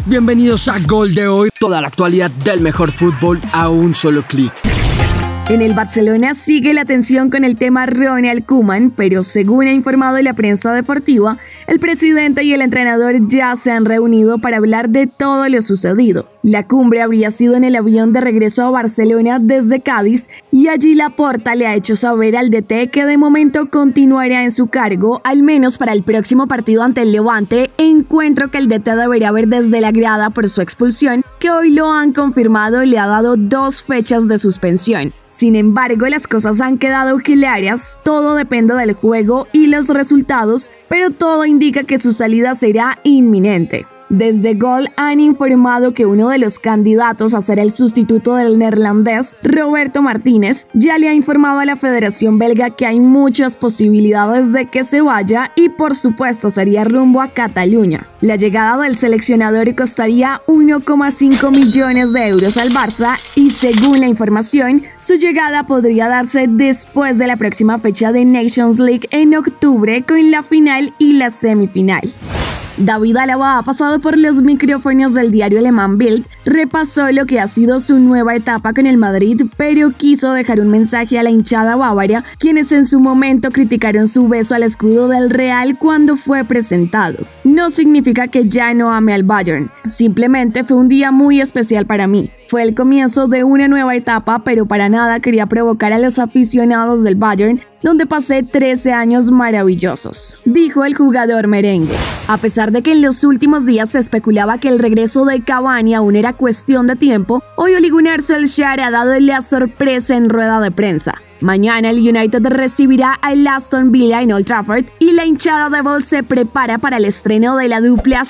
Bienvenidos a Gol de Hoy, toda la actualidad del mejor fútbol a un solo clic. En el Barcelona sigue la tensión con el tema Ronald Koeman, pero según ha informado la prensa deportiva, el presidente y el entrenador ya se han reunido para hablar de todo lo sucedido. La cumbre habría sido en el avión de regreso a Barcelona desde Cádiz y allí Laporta le ha hecho saber al DT que de momento continuará en su cargo, al menos para el próximo partido ante el Levante, encuentro que el DT deberá ver desde la grada por su expulsión, que hoy lo han confirmado y le ha dado 2 fechas de suspensión. Sin embargo, las cosas han quedado claras, todo depende del juego y los resultados, pero todo indica que su salida será inminente. Desde Gol han informado que uno de los candidatos a ser el sustituto del neerlandés, Roberto Martínez, ya le ha informado a la Federación Belga que hay muchas posibilidades de que se vaya y por supuesto sería rumbo a Cataluña. La llegada del seleccionador costaría 1,5 millones de euros al Barça y según la información, su llegada podría darse después de la próxima fecha de Nations League en octubre con la final y la semifinal. David Alaba ha pasado por los micrófonos del diario alemán Bild, repasó lo que ha sido su nueva etapa con el Madrid, pero quiso dejar un mensaje a la hinchada bávara, quienes en su momento criticaron su beso al escudo del Real cuando fue presentado. No significa que ya no ame al Bayern, simplemente fue un día muy especial para mí. Fue el comienzo de una nueva etapa, pero para nada quería provocar a los aficionados del Bayern, donde pasé 13 años maravillosos, dijo el jugador merengue. A pesar de que en los últimos días se especulaba que el regreso de Cavani aún era cuestión de tiempo, hoy Ole Gunnar Solskjaer ha dado la sorpresa en rueda de prensa. Mañana el United recibirá al Aston Villa en Old Trafford y la hinchada de Ball se prepara para el estreno de la dupla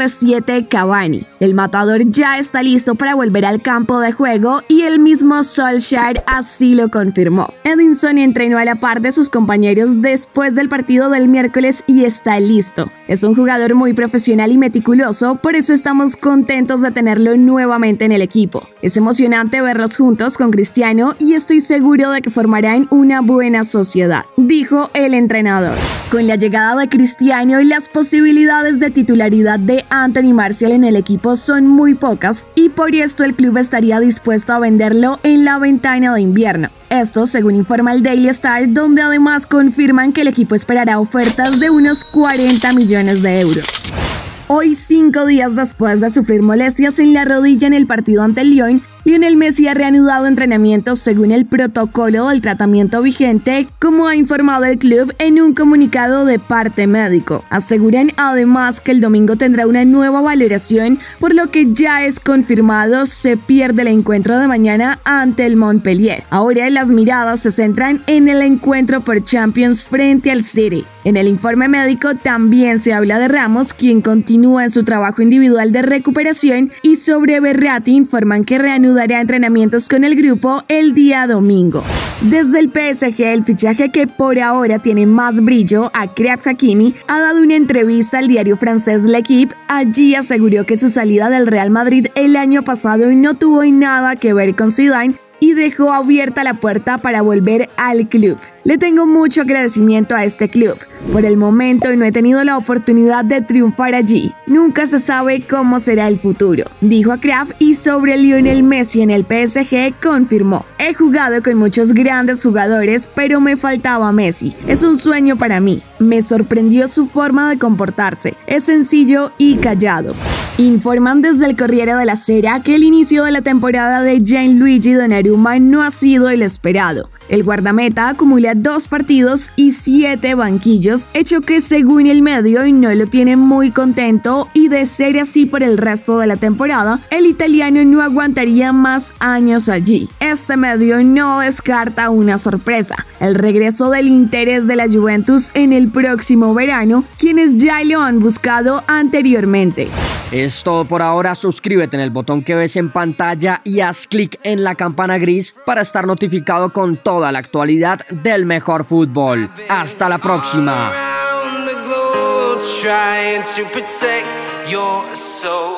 CR7 Cavani. El matador ya está listo para volver al campo de juego y el mismo Solskjaer así lo confirmó. Edinson entrenó a la par de sus compañeros después del partido del miércoles y está listo. Es un jugador muy profesional y meticuloso, por eso estamos contentos de tenerlo nuevamente en el equipo. Es emocionante verlos juntos con Cristiano y estoy seguro de que formarán una buena sociedad, dijo el entrenador. Con la llegada de Cristiano, las posibilidades de titularidad de Anthony Martial en el equipo son muy pocas y por esto el club estaría dispuesto a venderlo en la ventana de invierno. Esto según informa el Daily Star, donde además confirman que el equipo esperará ofertas de unos 40 millones de euros. Hoy, 5 días después de sufrir molestias en la rodilla en el partido ante el Lyon, Lionel Messi ha reanudado entrenamientos según el protocolo del tratamiento vigente, como ha informado el club en un comunicado de parte médico. Aseguran además que el domingo tendrá una nueva valoración, por lo que ya es confirmado se pierde el encuentro de mañana ante el Montpellier. Ahora las miradas se centran en el encuentro por Champions frente al City. En el informe médico también se habla de Ramos, quien continúa en su trabajo individual de recuperación, y sobre Verratti informan que reanudará entrenamientos con el grupo el día domingo. Desde el PSG, el fichaje que por ahora tiene más brillo, Achraf Hakimi, ha dado una entrevista al diario francés L'Équipe. Allí aseguró que su salida del Real Madrid el año pasado no tuvo nada que ver con Zidane y dejó abierta la puerta para volver al club. Le tengo mucho agradecimiento a este club. Por el momento no he tenido la oportunidad de triunfar allí. Nunca se sabe cómo será el futuro, dijo Achraf, y sobre Lionel Messi en el PSG confirmó: he jugado con muchos grandes jugadores, pero me faltaba Messi. Es un sueño para mí. Me sorprendió su forma de comportarse. Es sencillo y callado. Informan desde el Corriere della Sera que el inicio de la temporada de Gianluigi Donnarumma no ha sido el esperado. El guardameta acumula 2 partidos y 7 banquillos, hecho que según el medio no lo tiene muy contento, y de ser así por el resto de la temporada, el italiano no aguantaría más años allí. Este medio no descarta una sorpresa: el regreso del interés de la Juventus en el próximo verano, quienes ya lo han buscado anteriormente. Es todo por ahora, suscríbete en el botón que ves en pantalla y haz clic en la campana gris para estar notificado con toda la actualidad del mejor fútbol. Hasta la próxima.